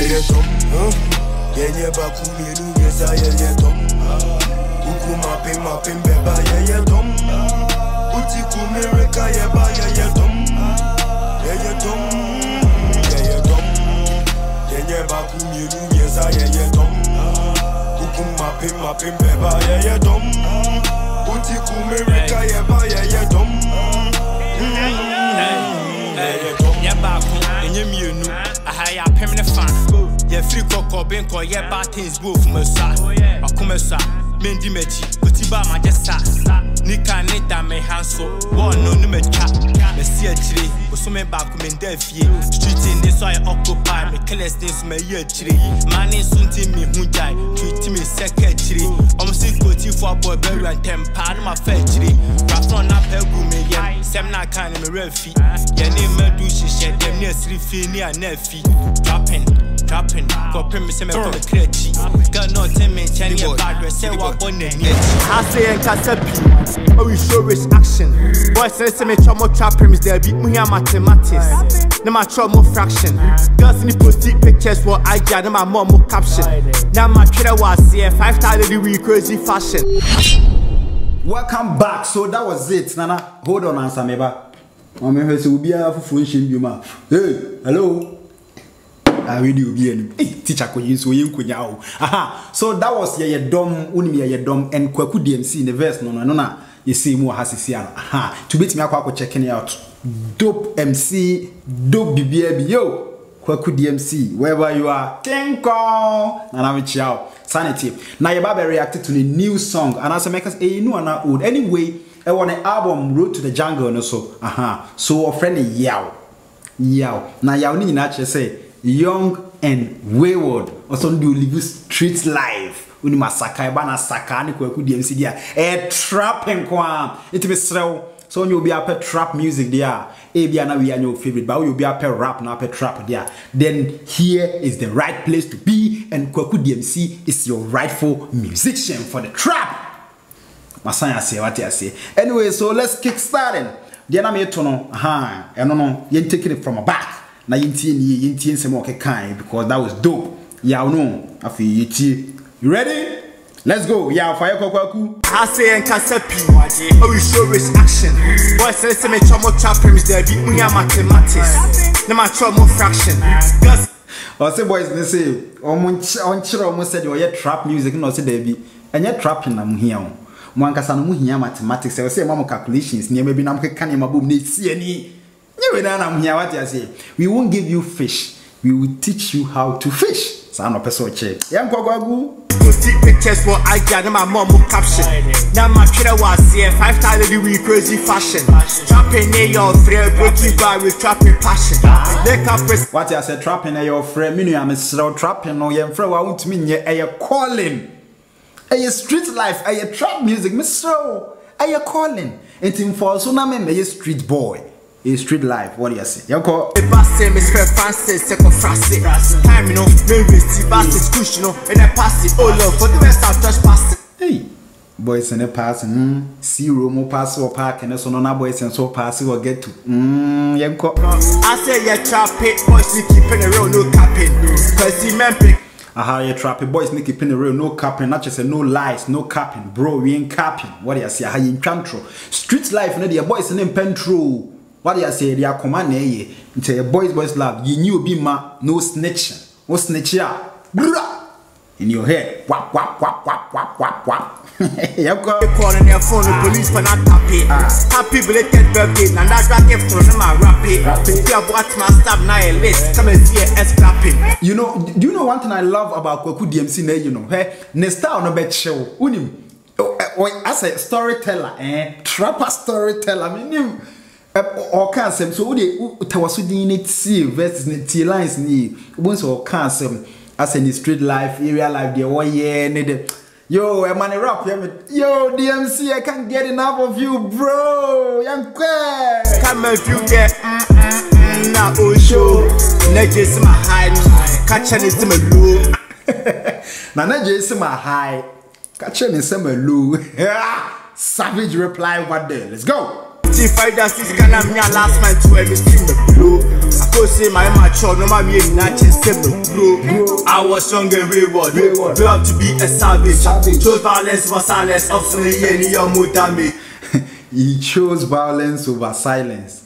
yeah tom. Yeah baku mienu yesa yeah tom. Uku mapping beba yeah tom. Uti kumireka yeah tom. Yeah tom. Yeah tom. Yeah baku mienu yesa yeah tom. Uku mapping beba yeah tom. Uti kumireka yeah tom. Yeah baku enye mienu ahaya permanent fan. Yeah free koko benko yeah bad things go from a sa. Akumesa mendi meji kutiba majesa. Nika nita me hanso one no me cha. Me see a tree so me back me defie. Street in this I occupy me killers things me ye tree. Money sunti me hunjai treat me secretary. Si koti for boy berry and temper my factory. Rap from na pegu me ye sem na kan me refi. Ye name me do she shed them near 3 feet near nefi. Trapping, copy me say me come crazy. Girl not tell me change your bad dress say what on the I say and casapi, oh we show risk action. Boy say me chomo trapping is there beat me here mathematics. Now my chomo fraction. Girls in the post pictures for I na my mom caption. Now my kiddo was here 5,000 the week crazy fashion. Welcome back. So that was it. Nana, hold on answer me ba. Mama he say obi a fufu nhim bi ma. Hey, hello. I really be any teacher ko yin so yin kunya o. Aha. So that was Y.A.W unimi Y.A.W and Kwaku DMC in the verse no na you see mu hasisi ano. Aha. To beat me akwa checking out. Dope MC, dope BBB yo. Kwaku DMC wherever you are. King Kong. And I'm ciao. Sanity. Now Y.A.W reacted to the new song and as make us new and old. Anyway, I want an album Road to the Jungle no so. Aha. So a friend Y.A.W. Now Y.A.W ni actually say Young and Wayward also do live street life. Uni Asakaa ba na Asakaa ni Kwaku DMC dia. Trapping kwa. It be srew. So you be up trap music there. Be na we are your favorite, but you be up rap na up trap there. Then here is the right place to be, and Kwaku DMC is your rightful musician for the trap. Masanya say what I say. Anyway, so let's kick starting. The na me to no. Aha. No. You taking it from a back. Na yintie some okay kind because that was dope. Yeah, no. Afi yiti. You ready? Let's go. Yeah, fire Kwaku. I say and casapi. Oh, we show risk action. Boy say me chomo trapping is there beat me here mathematics. Na my chomo fraction. Girls I say boys they say on chiro almost said you trap music no say there be. Enye trapping na mu here o. Mo ankasa no mu here mathematics. Say mama calculations near maybe na mo keka ne mabom na sie ni. We won't give you fish. We will teach you how to fish. Sound of a check. Young Kwaku. Pictures for I na my mom caption. Now my kiddo was here 5,000 the week crazy fashion. Trapping in your friend, breaking by with trapping passion. What I said trapping in your friend, meaning I'm a trapping no young friend. I won't mean you calling. A street life, a trap music, Miss Row. A calling. It's in for so now me a street boy. A street life, what do you say? You call the bus same is fair fancy, second frosty. Time, you know, maybe see bus push, you know, and I pass it. Oh, love, for the rest I'll just pass it. Hey, boys in the pass, zero more pass or park, and so no boys and so pass or get to. Young call. I say, yeah, trap it, boys, you keeping a real no capping. Cause you man pick. Aha, you trap it, boys, make it pin the real no capping, not just a no lies, no capping, bro, we ain't capping. What do you say? How you control? Street life, and the boys in pentro. What do you say? They are command ye. Into a boys love. You knew be ma no snitching. No snitching. In your head. Wap. You calling your phone the police for not happy. Happy belated birthday. And that's what gift from my rapping. You have watched my stab now a list. Come and see a clapping. You know, do you know one thing I love about Kwaku DMC? You know, hey, Nesta on a bed show. Unim. As a storyteller, trapper storyteller. I mean, or cancel so they tawasudi need see versus need lines need once or cancel as in the street life area life there 1 year need yo a man rap yo DMC I can't get enough of you bro young come if you get now oh show next my high catching is my low na next my high catching is my low savage reply what there let's go. If I just this kind of last man to everything the blue. I could say my mature no my not just the blue. I was young and wayward. Grew up to be a savage. Chose violence over silence. Often any more damage. He chose violence over silence.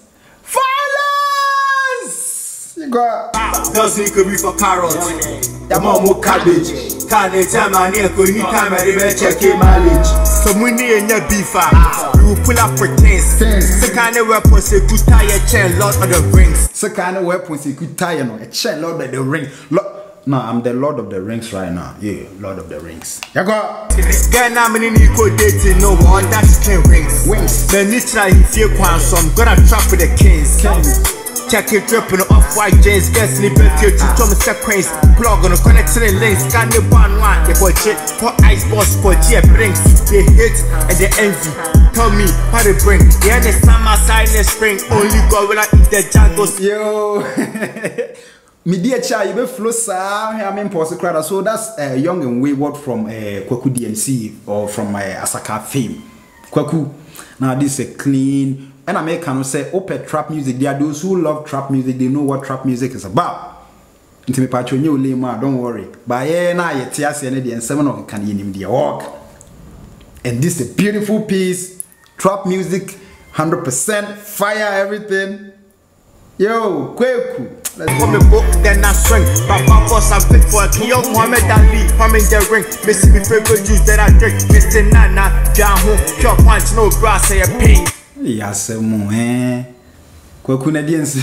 Violence! You got doesn't could be for carrots. Your mom more cabbage. Can't tell my near anytime I ever check your mileage. So money in your beef. We will pull up pretense. The kind of weapons you could tie a chain, Lord of the Rings. The kind of weapons you could tie a chain, Lord of the Rings. No, I'm the Lord of the Rings right now. Yeah, Lord of the Rings. You got girl, I'm in equal dating. No one that's 10 rings. Then it's like if you want some, gonna trap with the kings. Check it dripping off white jeans, get sleeping till to Thomas sequence. Plug on the connecting links, scan the one. They put shit for ice boss for G brings. They hate and they envy. Tell me how they bring. The end is summer, silent spring. Only God will I eat the jungles. Yo. Me dear child, you be flow sir. I mean, crowd. So that's Young and Wayward from Kwaku DMC or from Asakaa fame. Kwaku. Now this is a clean. And I make can say open trap music. There are those who love trap music. They know what trap music is about. Into me patch new lima. Don't worry. But yeah, now you tears and 7 of can in the walk. And this is a beautiful piece. Trap music, 100% fire everything. Yo, Kwaku. Let's go. Me book, then I swing. Papa boss, I'm fit for a young Muhammad Ali. I'm in the ring. Missing me favorite juice that I drink. Mr. Nana, down home, pure punch, no brass, I pain. Yes, eh. Kwaku DMC.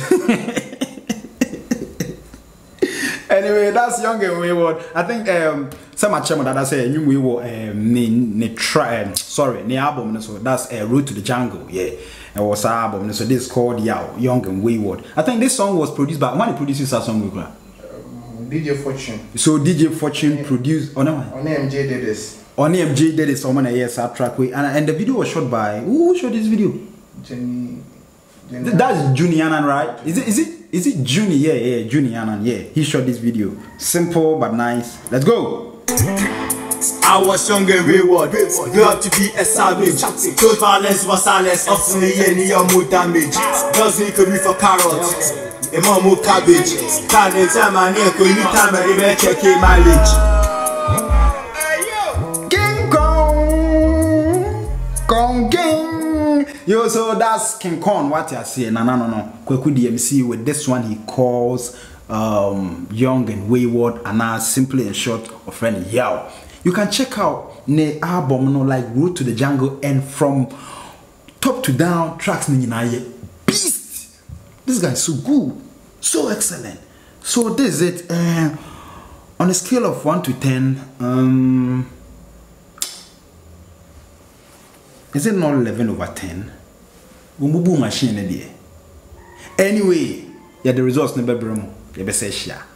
Anyway, that's Young and Wayward. I think some of them that I say you sorry, the album so that's Road to the Jungle. Yeah. It was an album, so this is called Young and Wayward. I think this song was produced by when he produces a song with DJ Fortune. So DJ Fortune produced on MJ did this. Only MJ did it on a yes track way, and the video was shot by who shot this video? Jenny. That's Junianan, right? Is it Juni? Yeah, Junianan. Yeah, he shot this video. Simple but nice. Let's go. I was young and wayward. Grew up to be a savage. Chose violence over silence. Often any more damage. Doesn't could be for carrots. A mom more cabbage. Can't tell my near anytime I ever check your mileage. Yo, so that's King Kong. What you say? No. Kwaku DMC with this one he calls Young and Wayward, and now simply and short of friend Y.A.W. You can check out the album like Road to the Jungle, and from top to down tracks beast. This guy is so good, so excellent. So this is it. On a scale of 1 to 10, is it not 11 over 10? Machine. Anyway, yeah, the results never bring. You better share.